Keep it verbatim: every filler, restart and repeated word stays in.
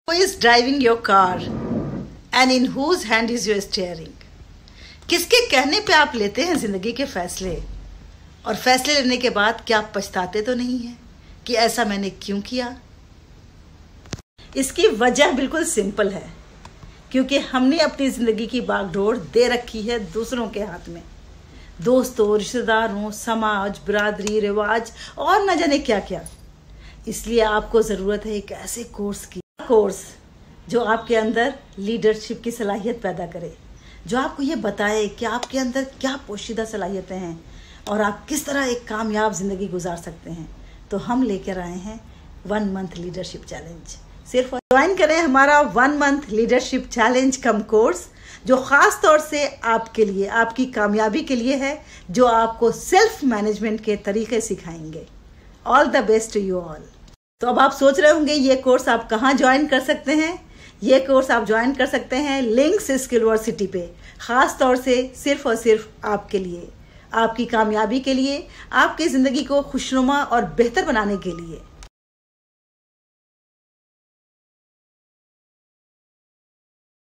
Who is driving your car and in whose hand is your steering? किसके कहने पे आप लेते हैं जिंदगी के फैसले, और फैसले लेने के बाद क्या आप पछताते तो नहीं हैं कि ऐसा मैंने क्यों किया? इसकी वजह बिल्कुल सिंपल है, क्योंकि हमने अपनी जिंदगी की बागडोर दे रखी है दूसरों के हाथ में। दोस्तों, रिश्तेदारों, समाज, बिरादरी, रिवाज और न जाने क्या क्या। इसलिए आपको जरूरत है एक ऐसे कोर्स की, कोर्स जो आपके अंदर लीडरशिप की सलाहियत पैदा करे, जो आपको ये बताए कि आपके अंदर क्या पोशीदा सलाहियतें हैं और आप किस तरह एक कामयाब जिंदगी गुजार सकते हैं। तो हम लेकर आए हैं वन मंथ लीडरशिप चैलेंज। सिर्फ ज्वाइन करें हमारा one month leadership challenge cum course, जो खास तौर से आपके लिए, आपकी कामयाबी के लिए है, जो आपको सेल्फ मैनेजमेंट के तरीके सिखाएंगे। All the best to you all. तो अब आप सोच रहे होंगे ये कोर्स आप कहाँ ज्वाइन कर सकते हैं। ये कोर्स आप ज्वाइन कर सकते हैं लिंक्स स्किलवर्सिटी पे, खास तौर से सिर्फ और सिर्फ आपके लिए, आपकी कामयाबी के लिए, आपकी ज़िंदगी को खुशनुमा और बेहतर बनाने के लिए।